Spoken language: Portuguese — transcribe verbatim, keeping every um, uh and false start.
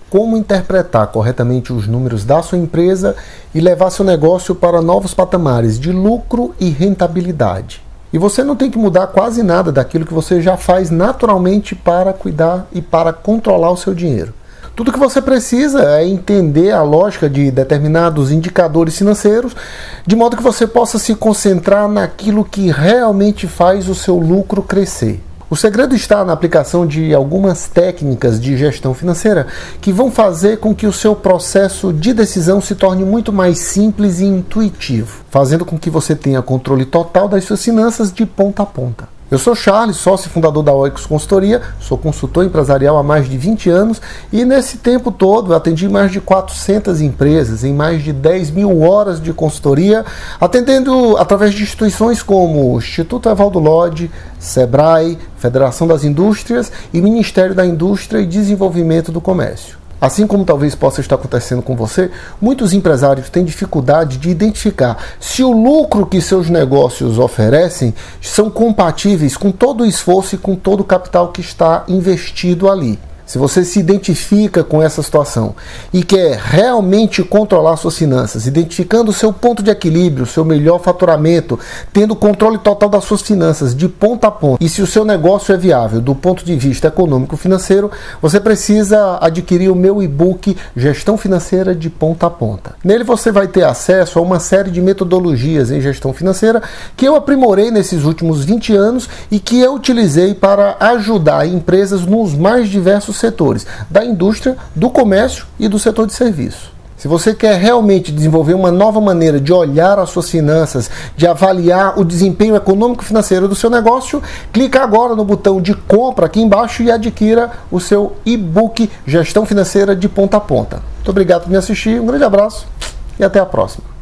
como interpretar corretamente os números da sua empresa e levar seu negócio para novos patamares de lucro e rentabilidade. E você não tem que mudar quase nada daquilo que você já faz naturalmente para cuidar e para controlar o seu dinheiro. Tudo que você precisa é entender a lógica de determinados indicadores financeiros, de modo que você possa se concentrar naquilo que realmente faz o seu lucro crescer. O segredo está na aplicação de algumas técnicas de gestão financeira que vão fazer com que o seu processo de decisão se torne muito mais simples e intuitivo, fazendo com que você tenha controle total das suas finanças de ponta a ponta. Eu sou Charles, sócio e fundador da Oikos Consultoria, sou consultor empresarial há mais de vinte anos e nesse tempo todo eu atendi mais de quatrocentas empresas em mais de dez mil horas de consultoria, atendendo através de instituições como o Instituto Evaldo Lodge, Sebrae, Federação das Indústrias e Ministério da Indústria e Desenvolvimento do Comércio. Assim como talvez possa estar acontecendo com você, muitos empresários têm dificuldade de identificar se o lucro que seus negócios oferecem são compatíveis com todo o esforço e com todo o capital que está investido ali. Se você se identifica com essa situação e quer realmente controlar suas finanças, identificando o seu ponto de equilíbrio, o seu melhor faturamento, tendo controle total das suas finanças de ponta a ponta, e se o seu negócio é viável do ponto de vista econômico-financeiro, você precisa adquirir o meu e-book Gestão Financeira de Ponta a Ponta. Nele você vai ter acesso a uma série de metodologias em gestão financeira que eu aprimorei nesses últimos vinte anos e que eu utilizei para ajudar empresas nos mais diversos setores, da indústria, do comércio e do setor de serviço. Se você quer realmente desenvolver uma nova maneira de olhar as suas finanças, de avaliar o desempenho econômico-financeiro do seu negócio, clica agora no botão de compra aqui embaixo e adquira o seu e-book Gestão Financeira de Ponta a Ponta. Muito obrigado por me assistir, um grande abraço e até a próxima.